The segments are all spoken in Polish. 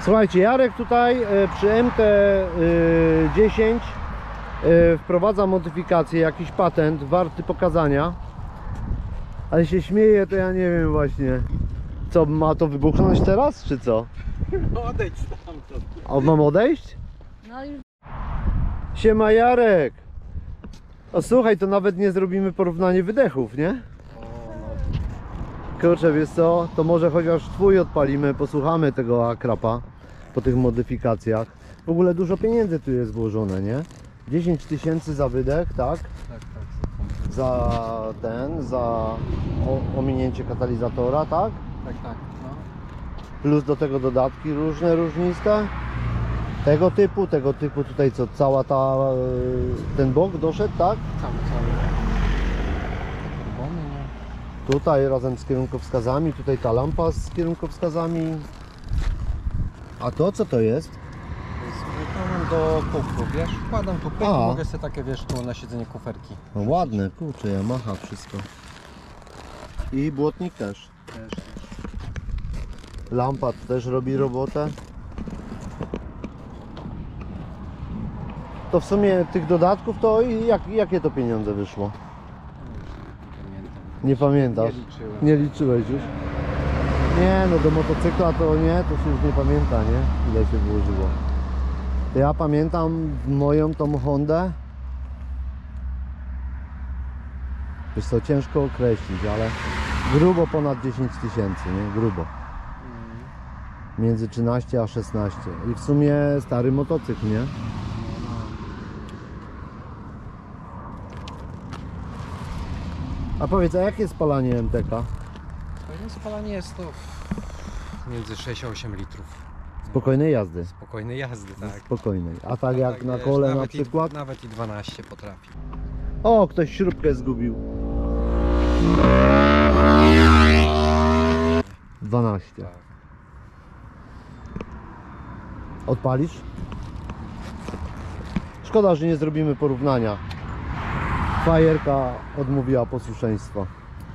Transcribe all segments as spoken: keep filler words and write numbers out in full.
Słuchajcie, Jarek tutaj przy M T dziesięć wprowadza modyfikację, jakiś patent warty pokazania. Ale się śmieje, to ja nie wiem właśnie. Co, ma to wybuchnąć teraz, czy co? Odejdź stamtąd. A mam odejść? No już. Siema Jarek! O słuchaj, to nawet nie zrobimy porównania wydechów, nie? Kurczę, wiesz co, to może chociaż twój odpalimy, posłuchamy tego akrapa po tych modyfikacjach. W ogóle dużo pieniędzy tu jest włożone, nie? dziesięć tysięcy za wydech, tak? Tak, tak. Za ten, za o, ominięcie katalizatora, tak? Tak, tak. No. Plus do tego dodatki różne, różniste. Tego typu, tego typu tutaj co, cała ta, ten bok doszedł, tak? Cały, cały. Bony, nie? Tutaj razem z kierunkowskazami, tutaj ta lampa z kierunkowskazami. A to co to jest? To jest wykonam do kufru, wiesz? Wkładam tu pyk, A. mogę sobie takie, wiesz, tu na siedzenie kuferki. No ładne, kurczę, Yamaha wszystko. I błotnik też. Też, też. Lampa też robi robotę. To w sumie tych dodatków to i jak, jakie to pieniądze wyszło? Pamiętam. Nie pamiętasz? Nie liczyłem. Nie liczyłeś już? Nie, no do motocykla to nie, to się już nie pamięta, nie? Ile się włożyło. To ja pamiętam moją tą Hondę. Wiesz co, ciężko określić, ale grubo ponad dziesięć tysięcy, nie? Grubo. Mm. Między trzynaście a szesnaście. I w sumie stary motocykl, nie? A powiedz, a jakie spalanie M T K? Spokojne spalanie jest to między sześć a osiem litrów. Spokojnej jazdy. Spokojnej jazdy, tak. Spokojnej. A tak jak Tak, na wiesz, kole na nawet przykład? I, nawet i dwanaście potrafi. O, ktoś śrubkę zgubił. dwanaście. Tak. Odpalisz? Szkoda, że nie zrobimy porównania. Fajerka odmówiła posłuszeństwa.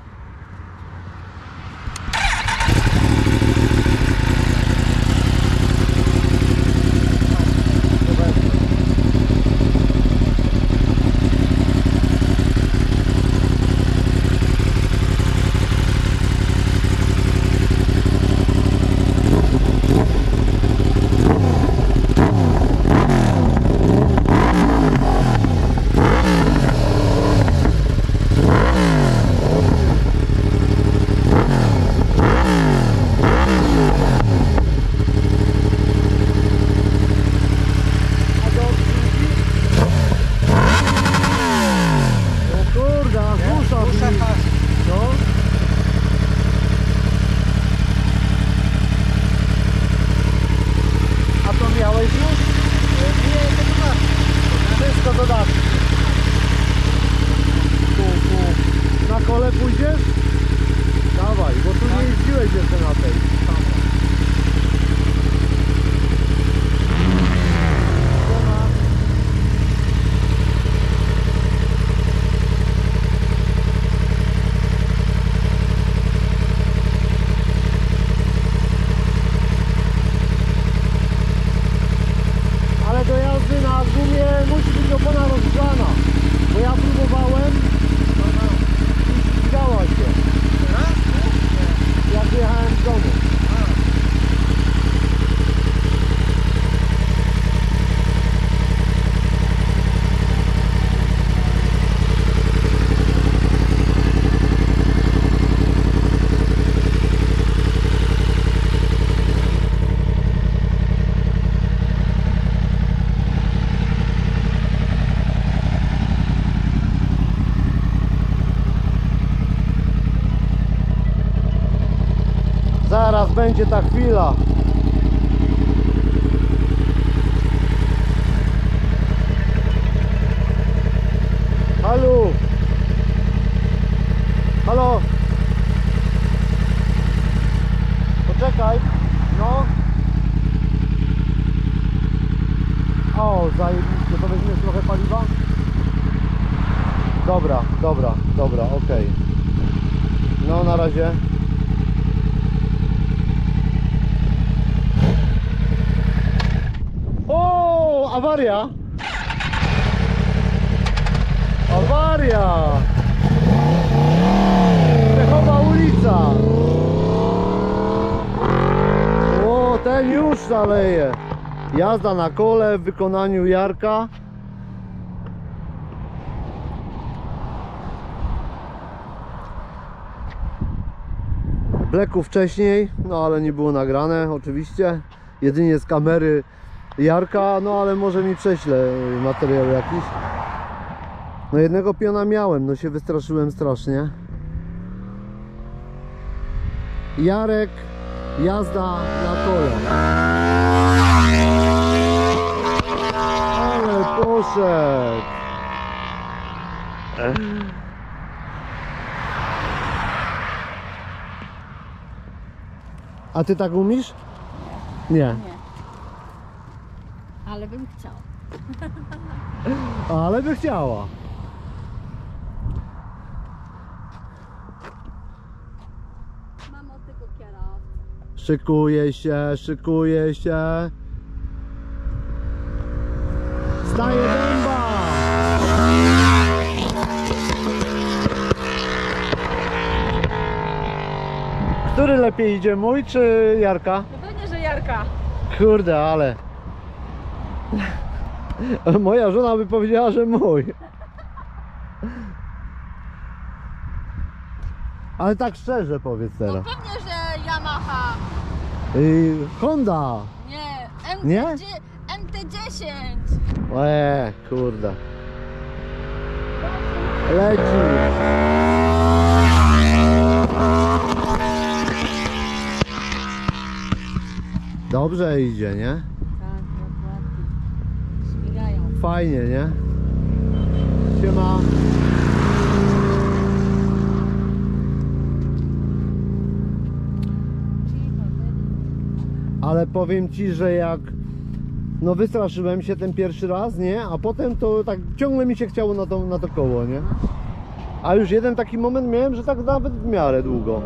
Pójdziesz? Dawaj, bo tu nie jeździłeś jeszcze na tej. Ale do jazdy na gumie musi być opona rozgrzana, bo ja próbowałem. Zgała się. Teraz? Nie. Jak wyjechałem z domu. Zaraz będzie ta chwila. Halo. Halo. Poczekaj. No. O, zajebiście. To weźmiesz trochę paliwa? Dobra, dobra, dobra, okej. Okay. No na razie. awaria! Awaria! Czechowa ulica! O, ten już szaleje! Jazda na kole w wykonaniu Jarka. Bleku wcześniej, no ale nie było nagrane oczywiście. Jedynie z kamery Jarka, no ale może mi prześle materiał jakiś. No jednego piona miałem, no się wystraszyłem strasznie. Jarek, jazda na kole. Ale poszedł. A ty tak umiesz? Nie. Nie. Ale bym chciał. Ale by chciała. Mam od tego kierowcę. Szykuje się, szykuje się. Staje dęba! Który lepiej idzie, mój czy Jarka? No pewnie, że Jarka. Kurde, ale... Moja żona by powiedziała, że mój. Ale tak szczerze powiedz No teraz. pewnie, że Yamaha. Yy, Honda! Nie. M T Nie? M T dziesięć. Eee, kurde. Leci. Dobrze idzie, nie? Tak, dokładnie. Śmigają. Fajnie, nie? Siema. Ale powiem ci, że jak no wystraszyłem się ten pierwszy raz, nie? A potem to tak ciągle mi się chciało na to, na to koło, nie? A już jeden taki moment miałem, że tak nawet w miarę długo.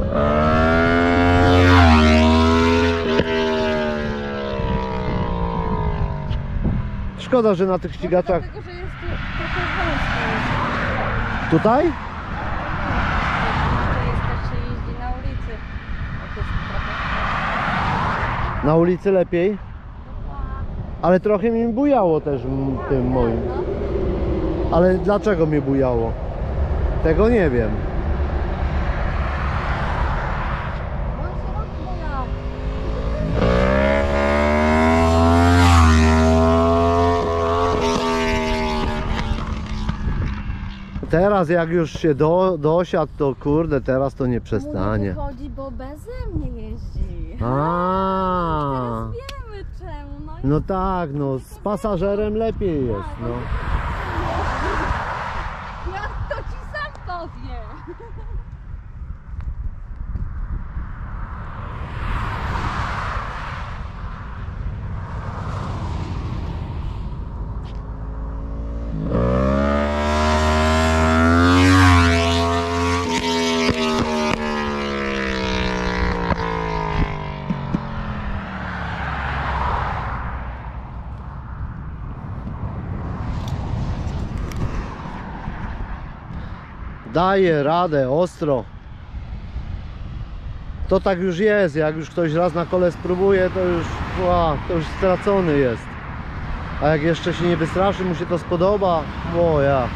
Szkoda, że na tych ścigaczach... Dlatego, że jest tu trochę wąsko. Tutaj? To jest też się jeździ na ulicy. Jak jest trochę... Na ulicy lepiej. Ale trochę mi bujało też m- tym moim. Ale dlaczego mnie bujało? Tego nie wiem. On się rozbujał. Teraz jak już się do, dosiadł, to kurde, teraz to nie przestanie. Chodzi, bo beze mnie jeździ. A, Teraz wiemy czemu. No, i no tak, no z pasażerem lepiej jest, no. ja to ci sam powiem. Daje radę, ostro. To tak już jest, jak już ktoś raz na kole spróbuje, to już, ła, to już stracony jest. A jak jeszcze się nie wystraszy, mu się to spodoba, o ja.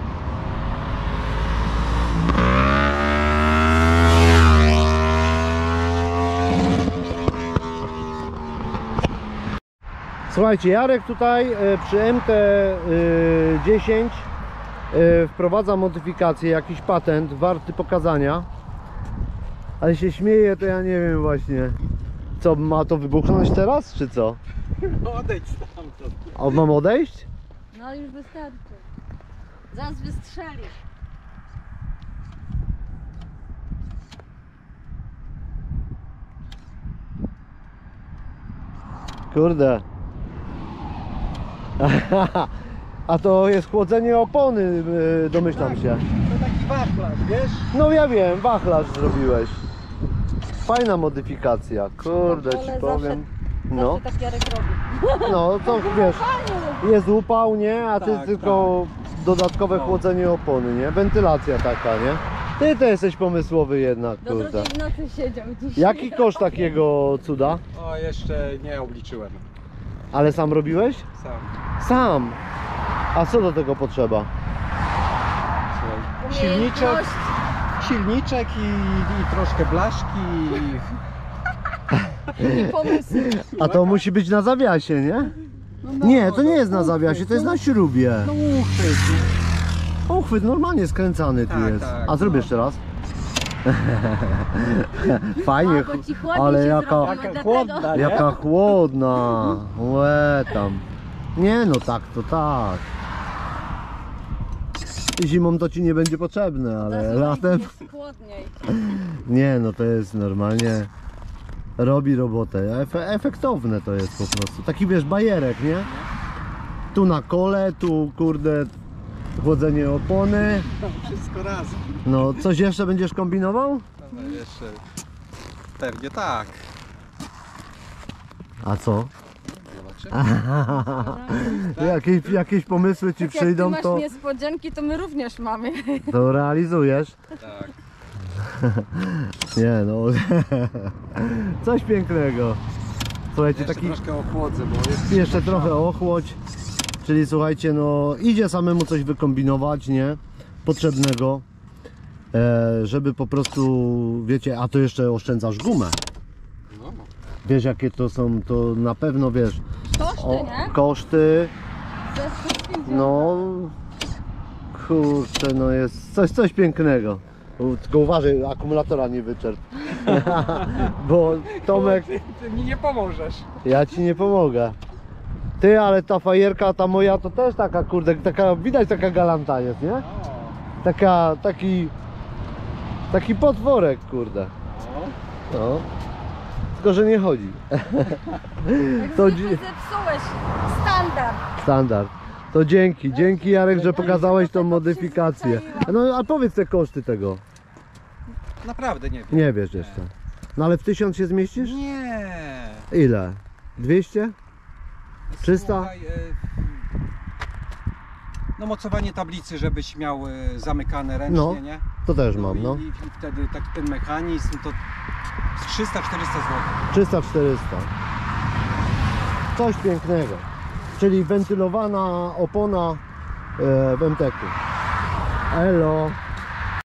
Słuchajcie, Jarek tutaj e, przy M T dziesięć e, wprowadza modyfikację, jakiś patent warty pokazania. Ale się śmieje, to ja nie wiem właśnie. Co, ma to wybuchnąć teraz, czy co? Odejdź stamtąd. A mam odejść? No już wystarczy. Zaraz wystrzelisz. Kurde. A to jest chłodzenie opony, yy, domyślam się. To taki wachlarz, wiesz? No ja wiem, wachlarz zrobiłeś. Fajna modyfikacja, kurde Na ci kole powiem. No. No. Tak Jarek robi. No to wiesz, jest upał, nie? A ty Tak, tylko dodatkowe No. chłodzenie opony, nie? Wentylacja taka, nie? Ty to jesteś pomysłowy jednak, Do kurde. drugiej w nocy siedział dziś. Jaki koszt takiego cuda? O, jeszcze nie obliczyłem. Ale sam robiłeś? Sam. Sam. A co do tego potrzeba? Słuchaj. Silniczek, Umiejętność. silniczek i, i troszkę blaszki. I pomysł. A to musi być na zawiasie, nie? No, Nie, to nie jest na zawiasie, to jest na śrubie. No uchwyt. Uchwyt normalnie skręcany tu Tak, jest. tak, A zrób no. jeszcze raz. Fajnie, A, bo ci chłodniej ale się jaka, zrobiło, Jaka dlatego. chłodna, nie? jaka chłodna. Łe tam. Nie no, tak to tak. Zimą to ci nie będzie potrzebne, ale Zazwyczaj latem... jest chłodniej. Nie no, to jest normalnie... Robi robotę. Efe, efektowne to jest po prostu. Taki wiesz, bajerek, nie? Tu na kole, tu kurde... Chłodzenie opony. Wszystko razem. No, coś jeszcze będziesz kombinował? No, jeszcze. Pewnie tak. A co? Zobaczymy. Jakieś, jakieś pomysły ci Tak jak ty przyjdą, masz to, niespodzianki, to my również mamy. to realizujesz? Tak. Nie no, coś pięknego. Słuchajcie, Jeszcze taki troszkę ochłodzę, bo jest jeszcze trochę ochłodź. Czyli słuchajcie, no idzie samemu coś wykombinować, nie? Potrzebnego. E, żeby po prostu, wiecie, a to jeszcze oszczędzasz gumę. No. Wiesz jakie to są, to na pewno wiesz, Koszty, o, nie? koszty. Ze wszystkim No kurczę, no jest coś, coś pięknego. U, tylko uważaj, akumulatora nie wyczerp. Bo Tomek, Ty, ty mi nie pomożesz. ja ci nie pomogę. Ty, ale ta fajerka, ta moja to też taka kurde, taka, widać taka galanta jest, nie? O. Taka, taki, taki potworek kurde. O. No. Tylko, że nie chodzi. Jak To to dzi- zepsułeś. Standard. Standard. To dzięki, dzięki Jarek, że pokazałeś tą Tego modyfikację. przyzwyczaiłam. No a powiedz te koszty tego. Naprawdę nie wiem. Nie wiesz jeszcze. No ale w tysiąc się zmieścisz? Nie. Ile? dwieście? trzysta? Słuchaj, e, no mocowanie tablicy, żebyś miał e, zamykane ręcznie, No, nie? To też No mam, i, no. i, i wtedy taki ten mechanizm to trzysta czterysta złotych. trzysta czterysta. Coś pięknego. Czyli wentylowana opona e, w M T K-u. Elo.